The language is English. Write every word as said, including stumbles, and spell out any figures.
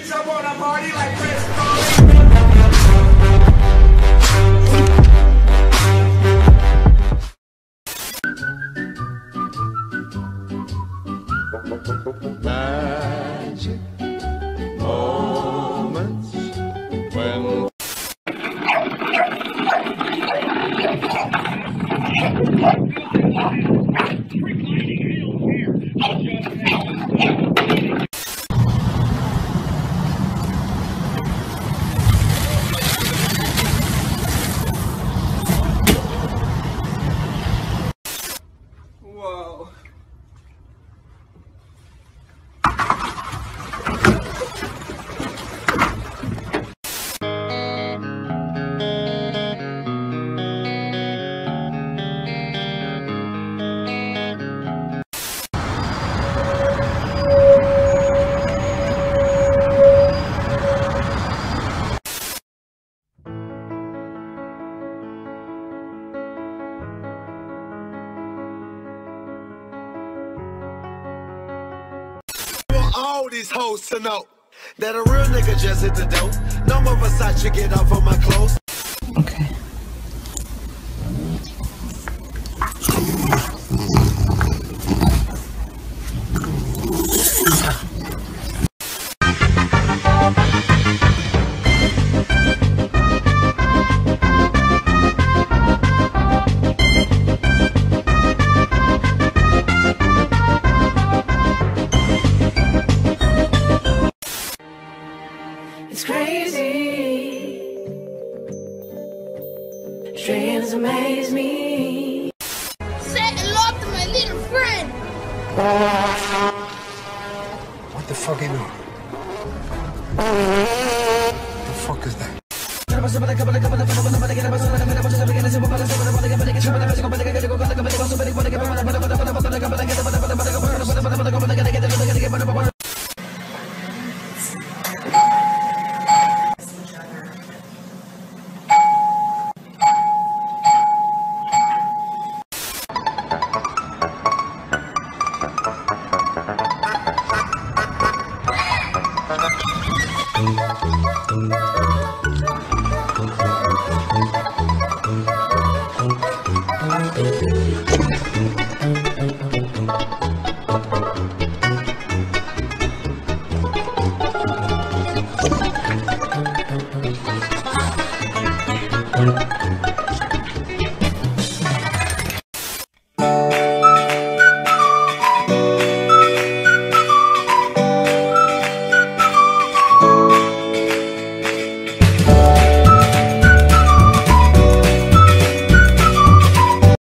bitch up on a party like Chris Farley. Magic moments when Whoa. All these hoes to know that a real nigga just hit the dope. No more Versace, get off of my clothes. Okay. It's crazy. Dreams amaze me. Say hello to my little friend. What the fuck you know?